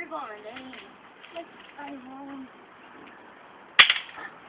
You're going, there you go. Yes, I won.